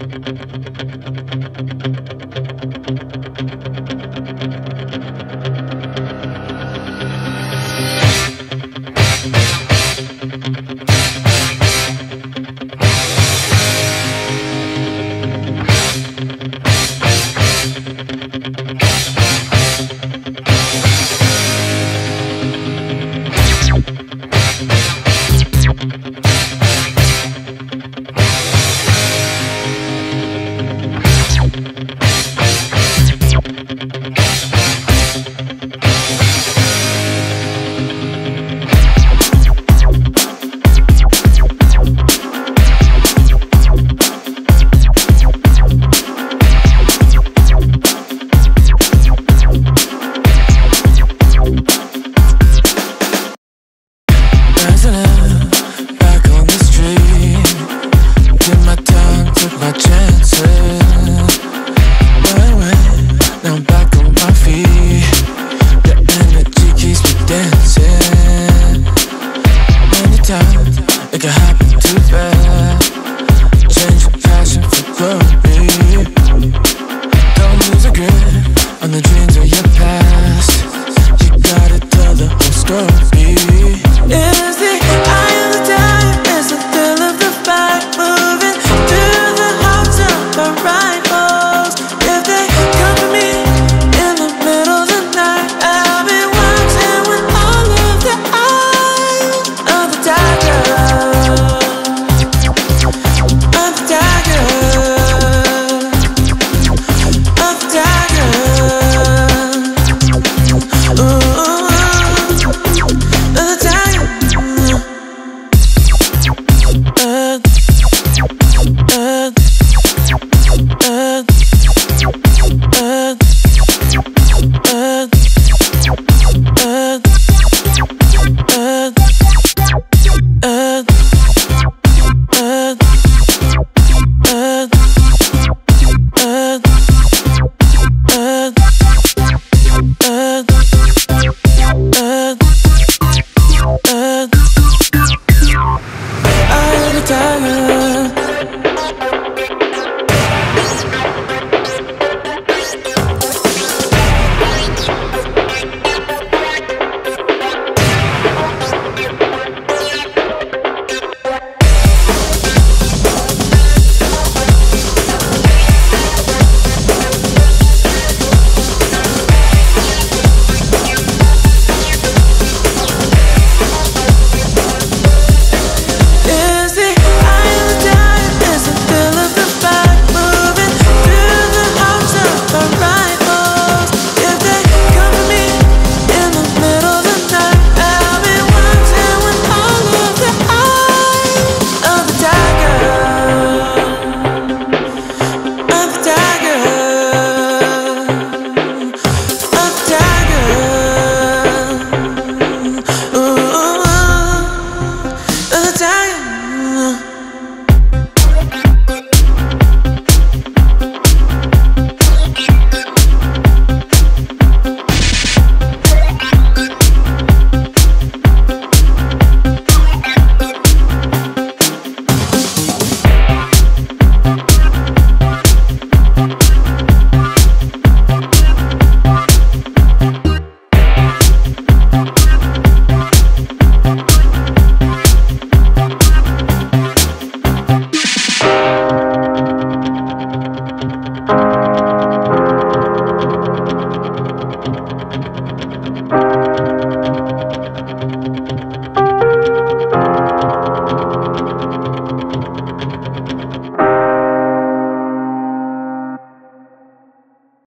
It could happen too fast. Change your passion for glory. Don't lose a grip on the dreams of your past. You gotta tell the whole story. Is the eye of the tiger, is the thrill of the fight, moving through the hearts of our rivals. If they come for me in the middle of the night, I'll be watching with all of the eyes of the tiger. Ooh,